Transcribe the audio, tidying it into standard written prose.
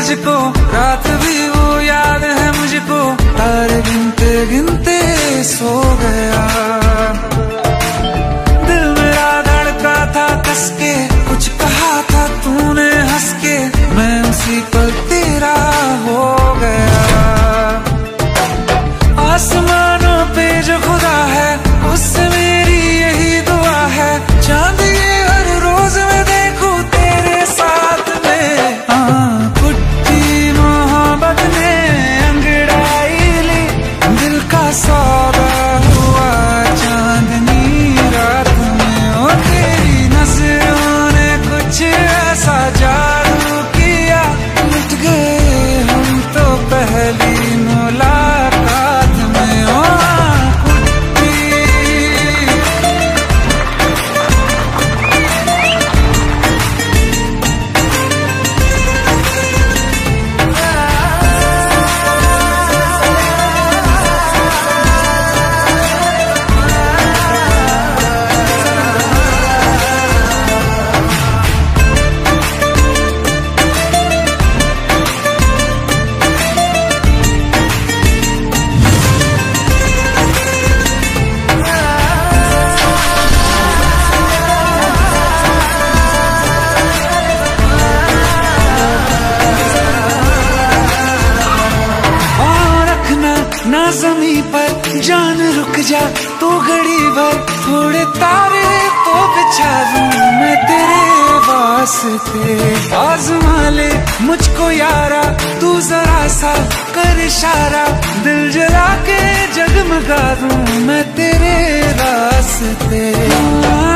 तुझको, रात भी वो याद है मुझको, तारे गिनते गिनते सो गया। दिल मेरा धड़का था कस के, कुछ कहा था तूने हंस के, मैं उसी पल तेरा हो गया। आसमानों पे जो खुदा है, उससे मेरी यही दुआ है, चांद ये हर रोज मैं देखूं तेरे साथ में। कुट्टी मोहब्बत ने अंगड़ाई ली, दिल का सौदा हुआ चांदनी रात में। ओ तेरी नजरों ने कुछ ऐसा जादू किया, लुट गए हम तो पहली मुलाकात में। ओ ना ज़मीं पर जान रुक जा तू घड़ी भर, थोड़े तारे तो बिछा दूं मैं तेरे वास्ते। आज़मा ले मुझको यारा, तू जरा सा कर इशारा, दिल जला के जगमगा दूं मैं तेरे रास्ते।